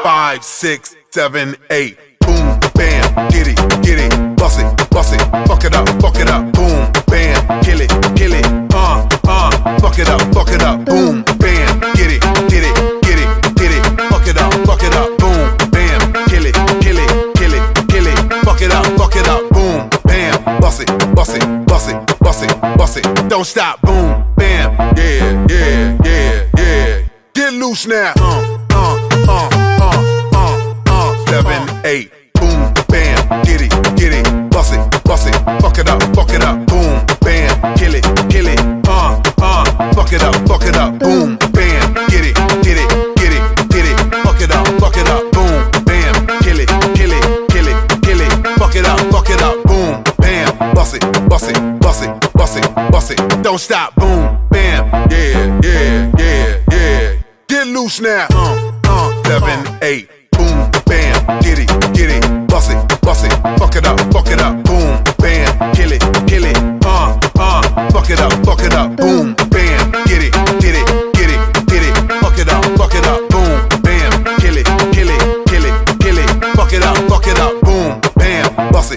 5, 6, 7, 8. Boom, bam, get it, bust it, fuck it up, boom, bam, kill it, fuck it up, boom, bam, get it, fuck it up, boom, bam, kill it, fuck it up, boom, bam, bust it, don't stop, boom, bam, yeah, get loose now, 7, 8, boom, bam, get it, bust it, fuck it up, boom, bam, kill it, fuck it up, boom, bam, get it, fuck it up, boom, bam, kill it, fuck it up, boom, bam, bust it, don't stop, boom, bam, yeah, get loose now, 7, 8, boom, bam, get it, bust it, fuck it up, boom, bam, kill it, fuck it up, boom, bam, get it, fuck it up, boom, bam, kill it, fuck it up, boom, bam, bust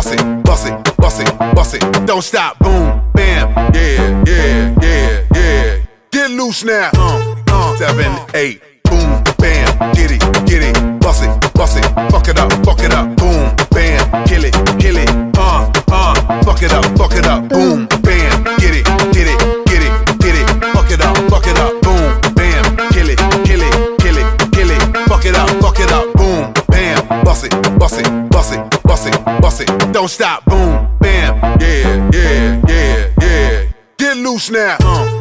it, don't stop, boom, bam, yeah, get loose now, 7, 8, boom, bam, get it, bust it, fuck it up, boom, bam, kill it, fuck it up, boom, bam, get it, fuck it up, boom, bam, kill it, fuck it up, boom, bam, bust it, don't stop, boom, bam, yeah, get loose now,